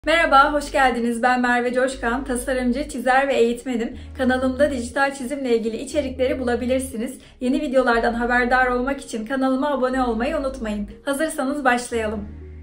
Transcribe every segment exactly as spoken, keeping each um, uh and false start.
Merhaba, hoş geldiniz. Ben Merve Coşkan, tasarımcı, çizer ve eğitmenim. Kanalımda dijital çizimle ilgili içerikleri bulabilirsiniz. Yeni videolardan haberdar olmak için kanalıma abone olmayı unutmayın. Hazırsanız başlayalım.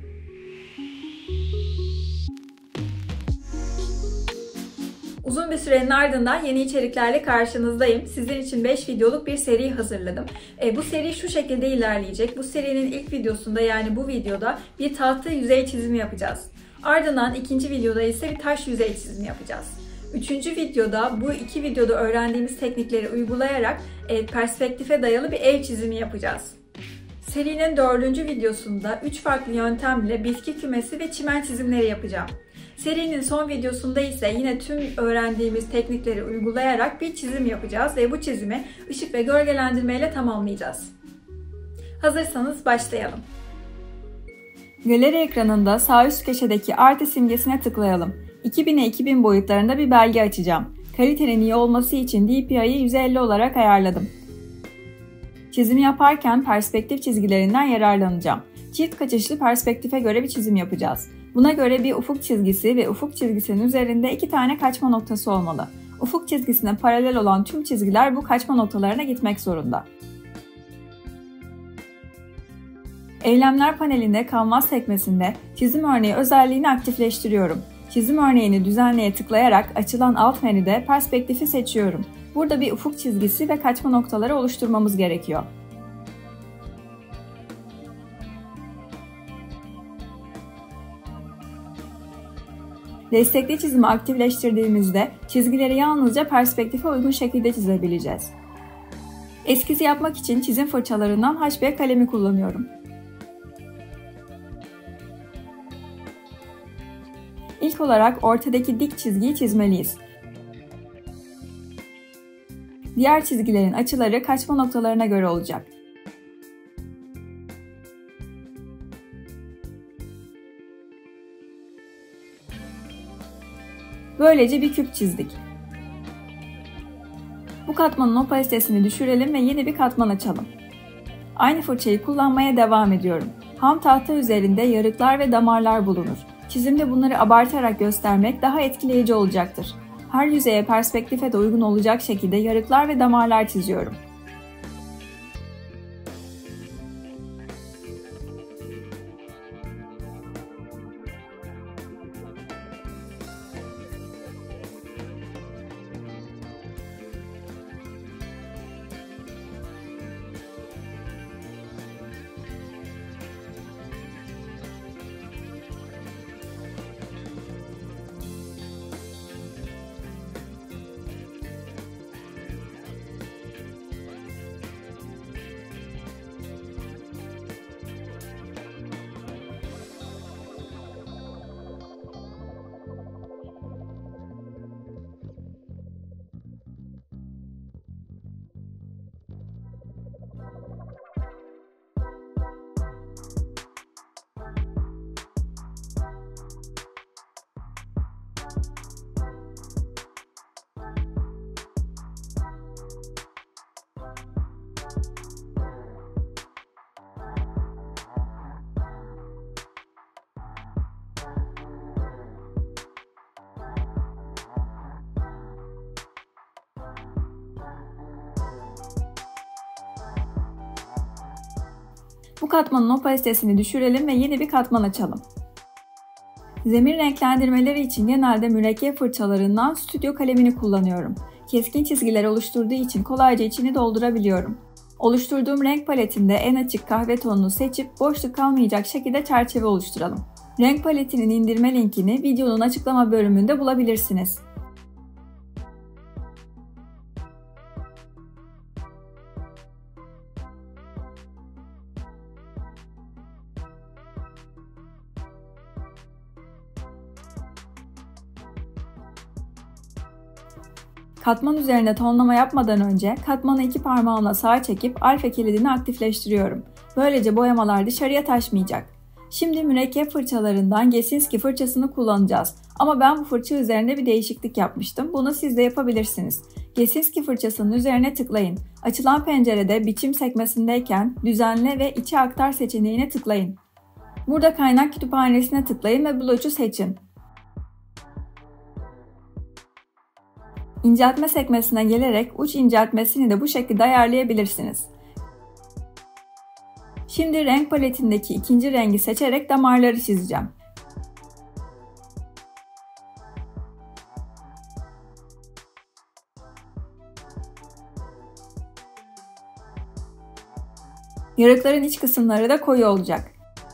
Uzun bir sürenin ardından yeni içeriklerle karşınızdayım. Sizin için beş videoluk bir seri hazırladım. E, bu seri şu şekilde ilerleyecek. Bu serinin ilk videosunda, yani bu videoda bir tahta yüzey çizimi yapacağız. Ardından ikinci videoda ise bir taş yüzey çizimi yapacağız. Üçüncü videoda bu iki videoda öğrendiğimiz teknikleri uygulayarak e, perspektife dayalı bir ev çizimi yapacağız. Serinin dördüncü videosunda üç farklı yöntemle bitki kümesi ve çimen çizimleri yapacağım. Serinin son videosunda ise yine tüm öğrendiğimiz teknikleri uygulayarak bir çizim yapacağız ve bu çizimi ışık ve gölgelendirme ile tamamlayacağız. Hazırsanız başlayalım. Galeri ekranında sağ üst köşedeki artı simgesine tıklayalım. iki bine iki bin boyutlarında bir belge açacağım. Kalitenin iyi olması için D P I'yi yüz elli olarak ayarladım. Çizimi yaparken perspektif çizgilerinden yararlanacağım. Çift kaçışlı perspektife göre bir çizim yapacağız. Buna göre bir ufuk çizgisi ve ufuk çizgisinin üzerinde iki tane kaçma noktası olmalı. Ufuk çizgisine paralel olan tüm çizgiler bu kaçma noktalarına gitmek zorunda. Eylemler panelinde Canvas sekmesinde çizim örneği özelliğini aktifleştiriyorum. Çizim örneğini düzenleye tıklayarak açılan alt menüde perspektifi seçiyorum. Burada bir ufuk çizgisi ve kaçma noktaları oluşturmamız gerekiyor. Destekli çizimi aktifleştirdiğimizde çizgileri yalnızca perspektife uygun şekilde çizebileceğiz. Eskizi yapmak için çizim fırçalarından H B kalemi kullanıyorum. İlk olarak ortadaki dik çizgiyi çizmeliyiz. Diğer çizgilerin açıları kaçma noktalarına göre olacak. Böylece bir küp çizdik. Bu katmanın opasitesini düşürelim ve yeni bir katman açalım. Aynı fırçayı kullanmaya devam ediyorum. Ham tahta üzerinde yarıklar ve damarlar bulunur. Çizimde bunları abartarak göstermek daha etkileyici olacaktır. Her yüzeye perspektife de uygun olacak şekilde yarıklar ve damarlar çiziyorum. Bu katmanın opasitesini düşürelim ve yeni bir katman açalım. Zemin renklendirmeleri için genelde mürekkep fırçalarından stüdyo kalemini kullanıyorum. Keskin çizgiler oluşturduğu için kolayca içini doldurabiliyorum. Oluşturduğum renk paletinde en açık kahve tonunu seçip boşluk kalmayacak şekilde çerçeve oluşturalım. Renk paletinin indirme linkini videonun açıklama bölümünde bulabilirsiniz. Katman üzerinde tonlama yapmadan önce katmanı iki parmağımla sağa çekip alfa kilidini aktifleştiriyorum. Böylece boyamalar dışarıya taşmayacak. Şimdi mürekkep fırçalarından Gesinski fırçasını kullanacağız. Ama ben bu fırça üzerinde bir değişiklik yapmıştım. Bunu siz de yapabilirsiniz. Gesinski fırçasının üzerine tıklayın. Açılan pencerede biçim sekmesindeyken düzenle ve içe aktar seçeneğine tıklayın. Burada kaynak kütüphanesine tıklayın ve bloğu seçin. İnceltme sekmesine gelerek uç inceltmesini de bu şekilde ayarlayabilirsiniz. Şimdi renk paletindeki ikinci rengi seçerek damarları çizeceğim. Yarıkların iç kısımları da koyu olacak.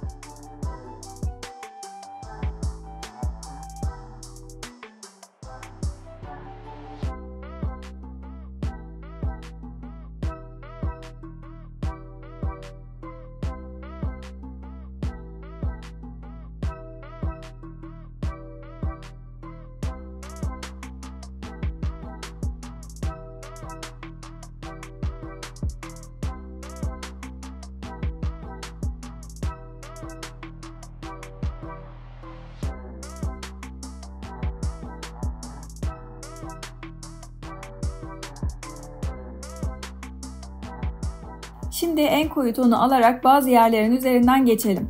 Şimdi en koyu tonu alarak bazı yerlerin üzerinden geçelim.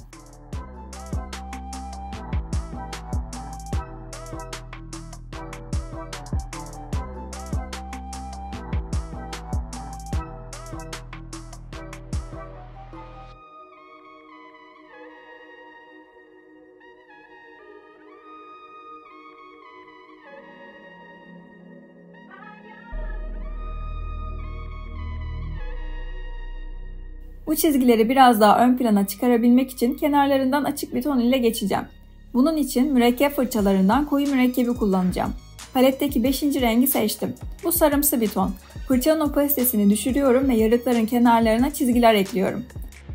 Bu çizgileri biraz daha ön plana çıkarabilmek için kenarlarından açık bir ton ile geçeceğim. Bunun için mürekkep fırçalarından koyu mürekkebi kullanacağım. Paletteki beşinci rengi seçtim. Bu sarımsı bir ton. Fırçanın opasitesini düşürüyorum ve yarıkların kenarlarına çizgiler ekliyorum.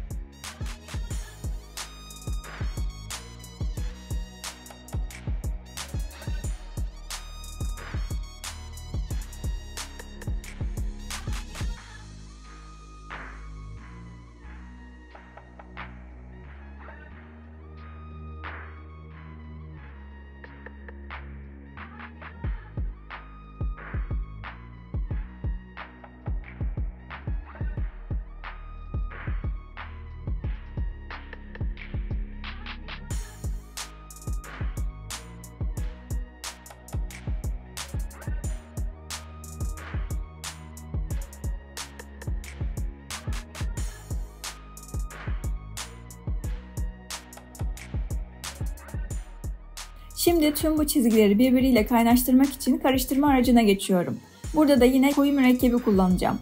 Şimdi tüm bu çizgileri birbiriyle kaynaştırmak için karıştırma aracına geçiyorum. Burada da yine koyu mürekkebi kullanacağım.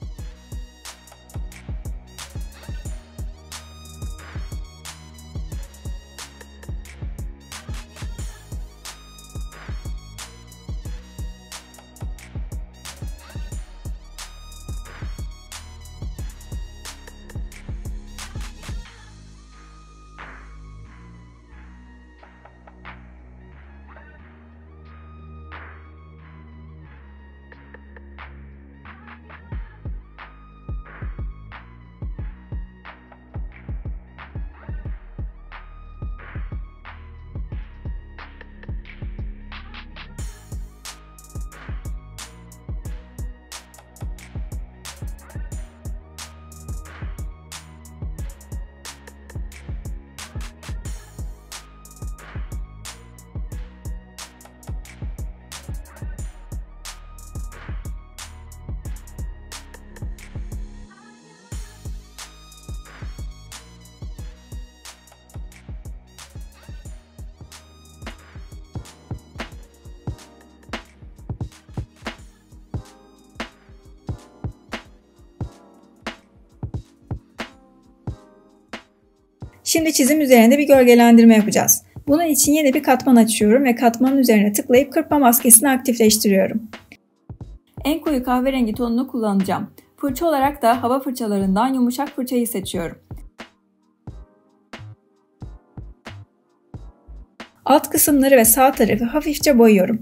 Şimdi çizim üzerinde bir gölgelendirme yapacağız. Bunun için yeni bir katman açıyorum ve katmanın üzerine tıklayıp kırpma maskesini aktifleştiriyorum. En koyu kahverengi tonunu kullanacağım. Fırça olarak da hava fırçalarından yumuşak fırçayı seçiyorum. Alt kısımları ve sağ tarafı hafifçe boyuyorum.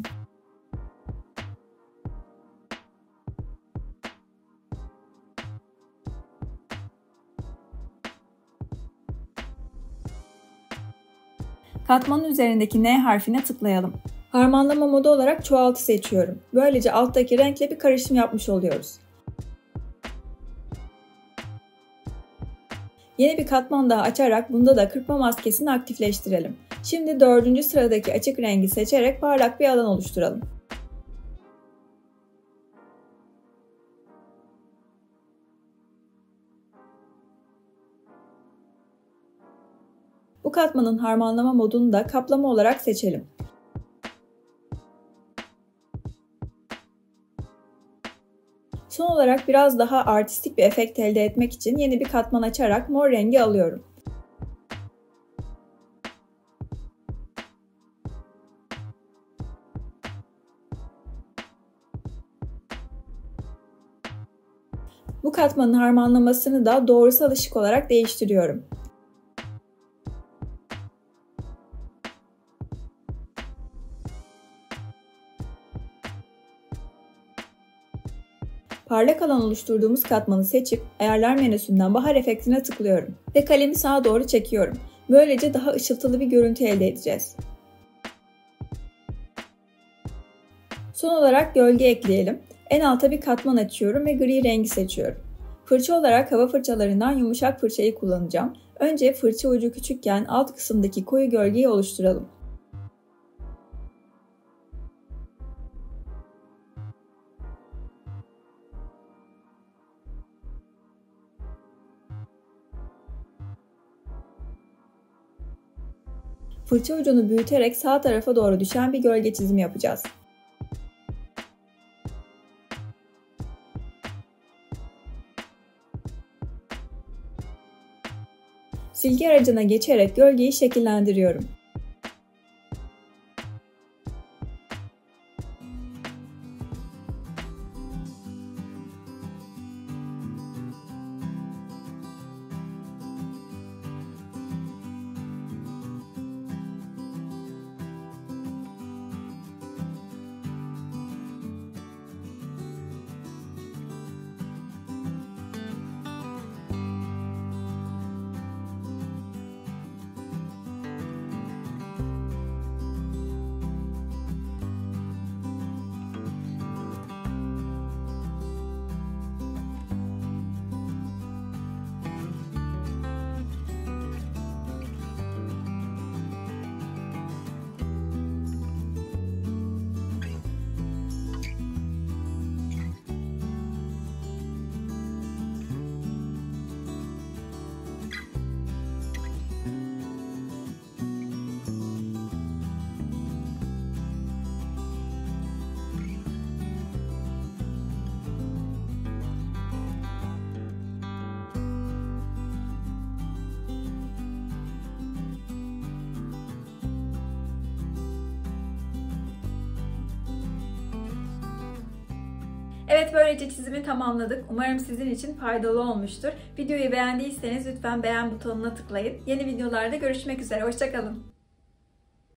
Katmanın üzerindeki N harfine tıklayalım. Harmanlama modu olarak çoğaltı seçiyorum. Böylece alttaki renkle bir karışım yapmış oluyoruz. Yeni bir katman daha açarak bunda da kırpma maskesini aktifleştirelim. Şimdi dördüncü sıradaki açık rengi seçerek parlak bir alan oluşturalım. katmanın harmanlama modunu da kaplama olarak seçelim. Son olarak biraz daha artistik bir efekt elde etmek için yeni bir katman açarak mor rengi alıyorum. Bu katmanın harmanlamasını da doğrusal ışık olarak değiştiriyorum. Parlak alan oluşturduğumuz katmanı seçip ayarlar menüsünden bahar efektine tıklıyorum ve kalemi sağa doğru çekiyorum. Böylece daha ışıltılı bir görüntü elde edeceğiz. Son olarak gölge ekleyelim. En alta bir katman açıyorum ve gri rengi seçiyorum. Fırça olarak hava fırçalarından yumuşak fırçayı kullanacağım. Önce fırça ucu küçükken alt kısımdaki koyu gölgeyi oluşturalım. Fırça ucunu büyüterek sağ tarafa doğru düşen bir gölge çizimi yapacağız. Silgi aracına geçerek gölgeyi şekillendiriyorum. Evet, böylece çizimi tamamladık. Umarım sizin için faydalı olmuştur. Videoyu beğendiyseniz lütfen beğen butonuna tıklayın. Yeni videolarda görüşmek üzere. Hoşça kalın.